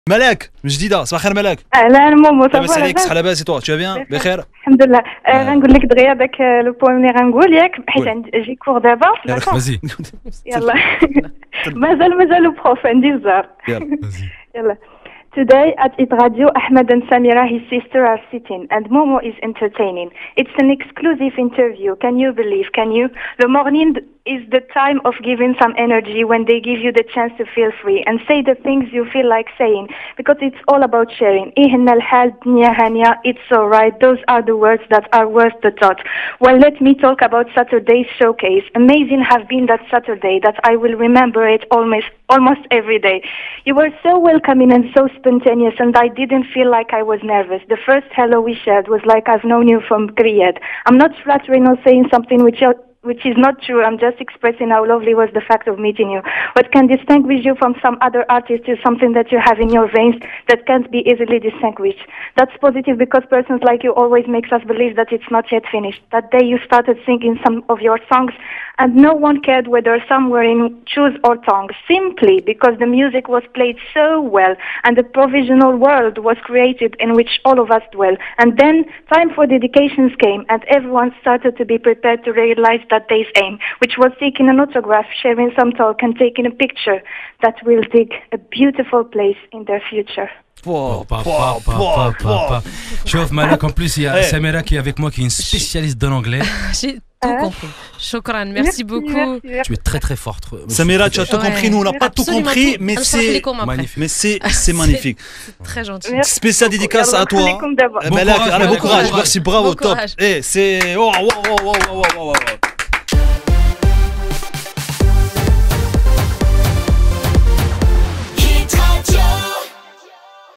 ملاك من جديده صباح الخير ملاك. اهلا مومو لاباس عليك صحه لاباس toi tu vas bien بخير الحمد لله. غنقول لك دغيا داك لو بويم اللي غنقول ياك حيت جي كور دابا فازي يلا مازال بروف عندي بزاف يلا. Today at It Radio, Ahmed and Samira, his sister, are sitting, and Momo is entertaining. It's an exclusive interview. Can you believe? Can you? The morning is the time of giving some energy when they give you the chance to feel free and say the things you feel like saying, because it's all about sharing. It's alright. Those are the words that are worth the thought. Well, let me talk about Saturday's showcase. Amazing have been that Saturday that I will remember it almost every day. You were so welcoming and so spontaneous, and I didn't feel like I was nervous. The first hello we shared was like I've known you from Kriyad. I'm not flattering or saying something which is not true. I'm just expressing how lovely was the fact of meeting you. What can distinguish you from some other artists is something that you have in your veins that can't be easily distinguished. That's positive because persons like you always makes us believe that it's not yet finished. That day you started singing some of your songs and no one cared whether some were in shoes or tongues, simply because the music was played so well and the provisional world was created in which all of us dwell. And then time for dedications came and everyone started to be prepared to realize that day's aim, which was taking an autograph, sharing some talk and taking a picture that will dig a beautiful place in their future. شوف مالك en plus il y a Samira qui est avec moi qui est une spécialiste de l'anglais. J'ai tout compris. Shukran, merci beaucoup. Tu es très très forte. Samira, tu as tout compris, nous on n'a pas tout compris, mais c'est magnifique. Très gentil. Spécial dédicace à toi. Bon courage, merci, bravo, top. Et c'est